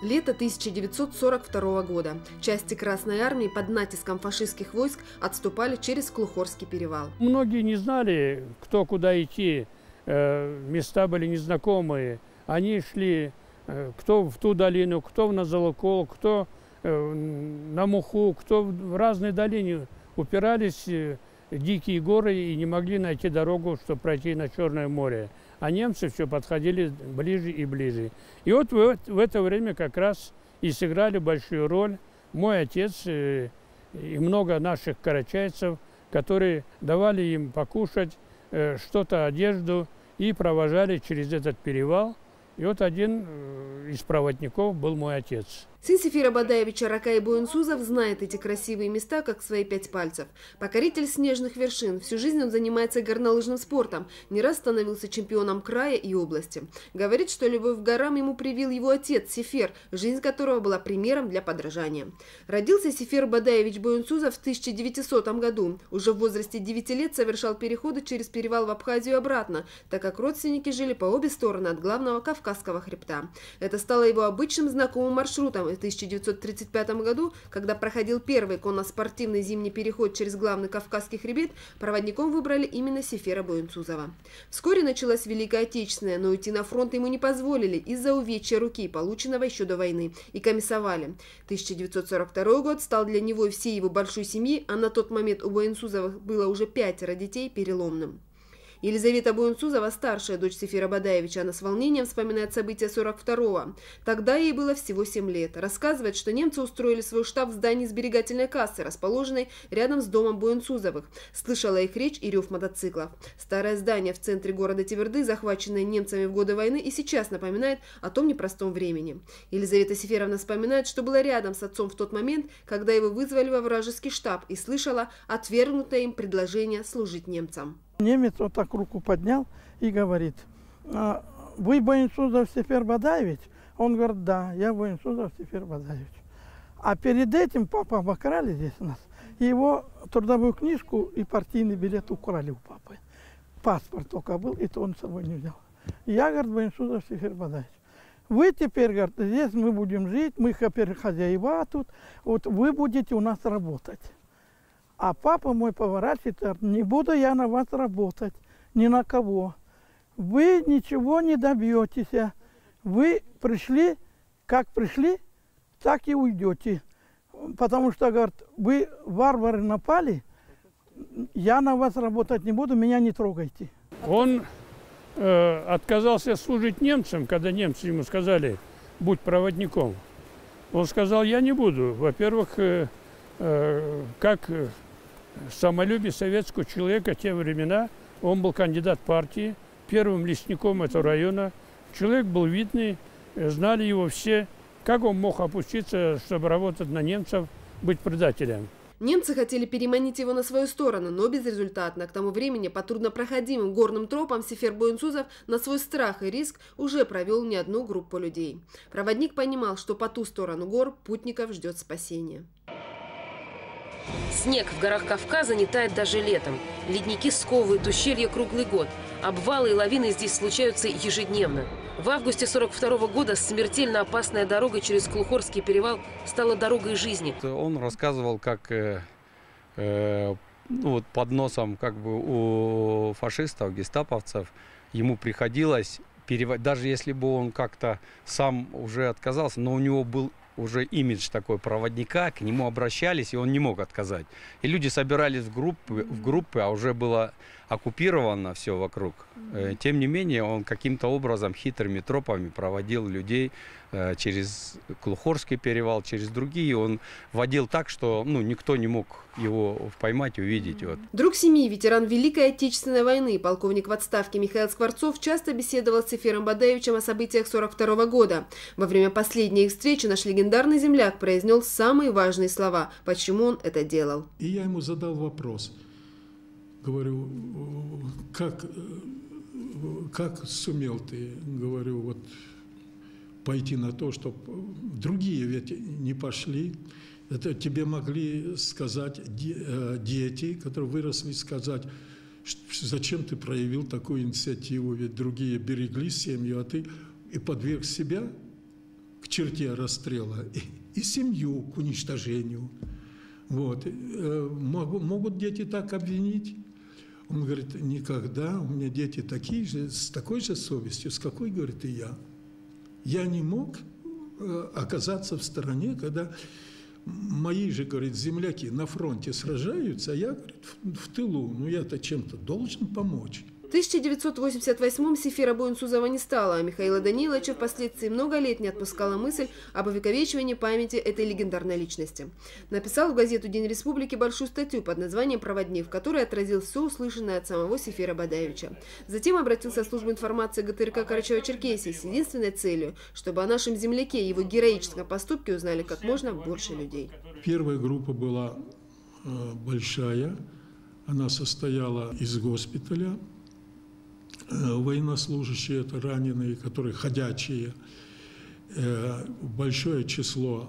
Лето 1942 года. Части Красной Армии под натиском фашистских войск отступали через Клухорский перевал. Многие не знали, кто куда идти, места были незнакомые. Они шли кто в ту долину, кто на Золокол, кто на Муху, кто в разные долины. Упирались дикие горы и не могли найти дорогу, чтобы пройти на Черное море. А немцы все подходили ближе и ближе. И вот в это время как раз и сыграли большую роль мой отец и много наших карачайцев, которые давали им покушать, что-то, одежду, и провожали через этот перевал. И вот один из проводников был мой отец. Сын Сефира Бадаевича Ракай Буенсузов знает эти красивые места, как свои 5 пальцев. Покоритель снежных вершин. Всю жизнь он занимается горнолыжным спортом. Не раз становился чемпионом края и области. Говорит, что любовь к горам ему привил его отец Сефер, жизнь которого была примером для подражания. Родился Сефир Бадаевич Буенсузов в 1900 году. Уже в возрасте 9 лет совершал переходы через перевал в Абхазию и обратно, так как родственники жили по обе стороны от главного Кавказского хребта. Это стало его обычным знакомым маршрутом. В 1935 году, когда проходил первый конно-спортивный зимний переход через главный Кавказский хребет, проводником выбрали именно Сефера Буенсузова. Вскоре началась Великая Отечественная, но уйти на фронт ему не позволили из-за увечья руки, полученного еще до войны, и комиссовали. 1942 год стал для него и всей его большой семьи, а на тот момент у Буенсузовых было уже 5 детей, переломным. Елизавета Буенсузова, старшая дочь Сефира Бадаевича, она с волнением вспоминает события 42-го. Тогда ей было всего 7 лет. Рассказывает, что немцы устроили свой штаб в здании сберегательной кассы, расположенной рядом с домом Буенсузовых. Слышала их речь и рев мотоциклов. Старое здание в центре города Теверды, захваченное немцами в годы войны, и сейчас напоминает о том непростом времени. Елизавета Сеферовна вспоминает, что была рядом с отцом в тот момент, когда его вызвали во вражеский штаб, и слышала отвергнутое им предложение служить немцам. Немец вот так руку поднял и говорит: вы Буенсузов Сефер Бадаевич? Он говорит: да, я Буенсузов Сефер Бадаевич. А перед этим папа обокрали здесь нас. Его трудовую книжку и партийный билет украли у папы. Паспорт только был, и то он с собой не взял. Я, говорит, Буенсузов Сефер Бадаевич. Вы теперь, говорит, здесь мы будем жить, мы теперь хозяева тут, вот вы будете у нас работать. А папа мой поворачивается: не буду я на вас работать, ни на кого. Вы ничего не добьетесь. Вы пришли, как пришли, так и уйдете. Потому что, говорит, вы варвары напали, я на вас работать не буду, меня не трогайте. Он отказался служить немцам, когда немцы ему сказали: будь проводником. Он сказал: я не буду. Во-первых, как самолюбие советского человека в те времена, он был кандидат партии, первым лесником этого района. Человек был видный, знали его все. Как он мог опуститься, чтобы работать на немцев, быть предателем? Немцы хотели переманить его на свою сторону, но безрезультатно. К тому времени по труднопроходимым горным тропам Сефер Буенсузов на свой страх и риск уже провел не одну группу людей. Проводник понимал, что по ту сторону гор путников ждет спасение. Снег в горах Кавказа не тает даже летом. Ледники сковывают ущелье круглый год. Обвалы и лавины здесь случаются ежедневно. В августе 1942 года смертельно опасная дорога через Клухорский перевал стала дорогой жизни. Он рассказывал, как вот под носом как бы у фашистов, гестаповцев, ему приходилось переводить, даже если бы он как-то сам уже отказался, но у него был уже имидж такой проводника, к нему обращались, и он не мог отказать. И люди собирались в группы, а уже было оккупировано все вокруг. Тем не менее, он каким-то образом хитрыми тропами проводил людей через Клухорский перевал, через другие. Он водил так, что никто не мог его поймать, увидеть. Вот. Друг семьи, ветеран Великой Отечественной войны, полковник в отставке Михаил Скворцов часто беседовал с Сефером Бадаевичем о событиях 1942 года. Во время последней их встречи наш легендарный земляк произнес самые важные слова, почему он это делал. И я ему задал вопрос. Говорю: как сумел ты, говорю, вот пойти на то, чтобы другие ведь не пошли. Это тебе могли сказать дети, которые выросли, сказать: зачем ты проявил такую инициативу, ведь другие берегли семью, а ты и подверг себя к черте расстрела и семью к уничтожению. Вот. Могут дети так обвинить? Он говорит, никогда, у меня дети такие же, с такой же совестью, с какой, говорит, и я. Я не мог оказаться в стороне, когда мои же, говорит, земляки на фронте сражаются, а я, говорит, в тылу. Ну, я-то чем-то должен помочь. В 1988-м Сефира Буйнсузова не стало, а Михаила Даниловича впоследствии много лет не отпускала мысль об увековечивании памяти этой легендарной личности. Написал в газету «День Республики» большую статью под названием «Проводник», в которой отразил все услышанное от самого Сефира Бадаевича. Затем обратился в службу информации ГТРК Карачаево-Черкесии с единственной целью, чтобы о нашем земляке и его героическом поступке узнали как можно больше людей. Первая группа была большая, она состояла из госпиталя. Военнослужащие, это раненые, которые ходячие, большое число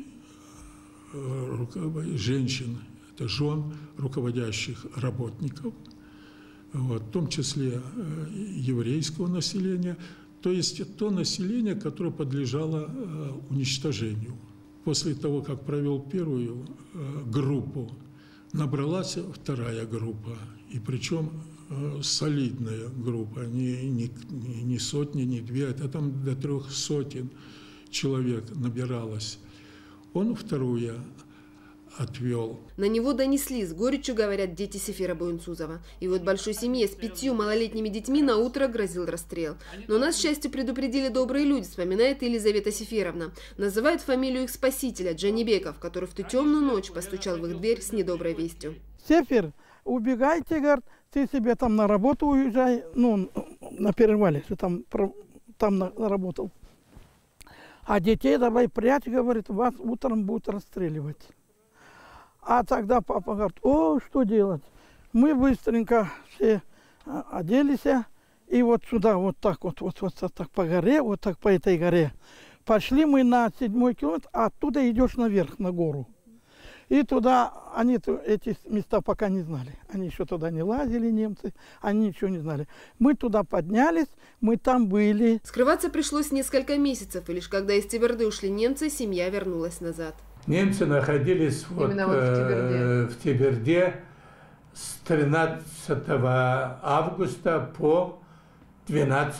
женщин, это жен руководящих работников, вот, в том числе еврейского населения, то есть то население, которое подлежало уничтожению. После того, как провел первую группу, набралась вторая группа, и причем солидная группа, не сотни, не две, это там до 300 человек набиралось. Он вторую отвел. На него донесли, с горечью говорят дети Сефира Буйнсузова. И вот большой семье с 5 малолетними детьми на утро грозил расстрел. Но нас, к счастью, предупредили добрые люди, вспоминает Елизавета Сефировна. Называет фамилию их спасителя, Джанибеков, который в ту темную ночь постучал в их дверь с недоброй вестью. Сефир, убегайте, говорит, ты себе там на работу уезжай, ну, на перевале, что там работал. А детей давай прячь, говорит, вас утром будут расстреливать. А тогда папа говорит, о, что делать? Мы быстренько все оделись, и вот сюда, вот так по горе, вот так по этой горе. Пошли мы на 7-й километр, а оттуда идешь наверх, на гору. И туда, они эти места пока не знали. Они еще туда не лазили, немцы, они ничего не знали. Мы туда поднялись, мы там были. Скрываться пришлось несколько месяцев, и лишь когда из Теберды ушли немцы, семья вернулась назад. Немцы находились в Теберде с 13 августа по 12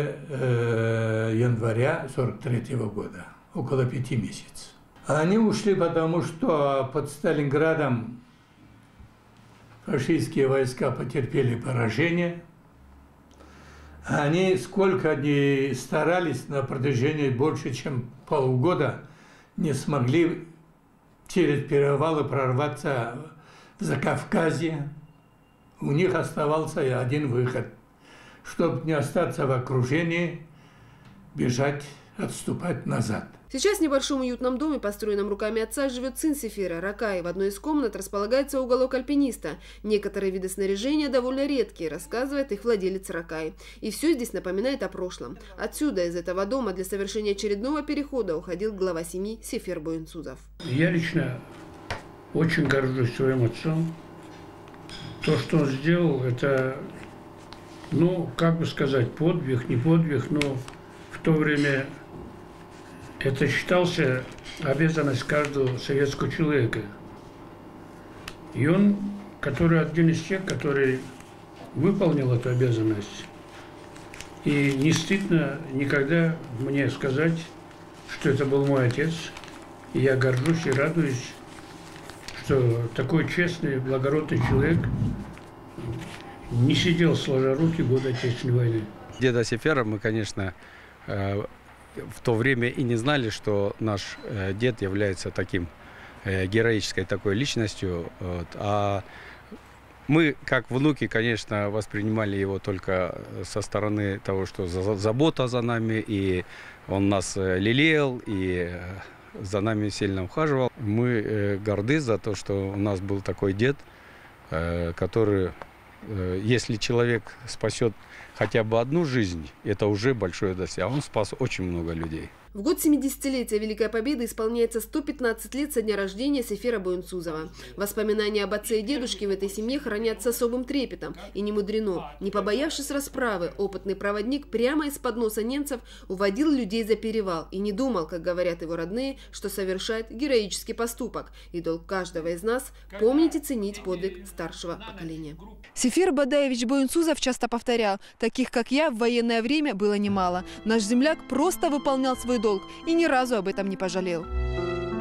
января 1943 года, около 5 месяцев. Они ушли, потому что под Сталинградом фашистские войска потерпели поражение. Они, сколько они старались на протяжении больше, чем полугода, не смогли через перевалы прорваться в Закавказье. У них оставался один выход, чтобы не остаться в окружении, бежать, отступать назад. Сейчас в небольшом уютном доме, построенном руками отца, живет сын Сефира, Ракай. В одной из комнат располагается уголок альпиниста. Некоторые виды снаряжения довольно редкие, рассказывает их владелец Ракай. И все здесь напоминает о прошлом. Отсюда, из этого дома, для совершения очередного перехода уходил глава семьи Сефир Буйнсузов. Я лично очень горжусь своим отцом. То, что он сделал, это, ну, как бы сказать, подвиг, не подвиг, но в то время это считался обязанность каждого советского человека. И он, который один из тех, который выполнил эту обязанность. И не стыдно никогда мне сказать, что это был мой отец. И я горжусь и радуюсь, что такой честный, благородный человек не сидел сложа руки в годы Отечественной войны. Деда Сефира мы, конечно, в то время и не знали, что наш дед является таким героической такой личностью. Вот. А мы, как внуки, конечно, воспринимали его только со стороны того, что забота за нами, и он нас лелеял, и за нами сильно ухаживал. Мы горды за то, что у нас был такой дед, который, если человек спасет хотя бы одну жизнь, это уже большое достижение. А он спас очень много людей. В год 70-летия Великой Победы исполняется 115 лет со дня рождения Сефера Буенсузова. Воспоминания об отце и дедушке в этой семье хранятся особым трепетом. И не мудрено. Не побоявшись расправы, опытный проводник прямо из-под носа немцев уводил людей за перевал и не думал, как говорят его родные, что совершает героический поступок. И долг каждого из нас – помнить и ценить подвиг старшего поколения. Сефер Бадаевич Буенсузов часто повторял: таких, как я, в военное время было немало. Наш земляк просто выполнял свой долг и ни разу об этом не пожалел.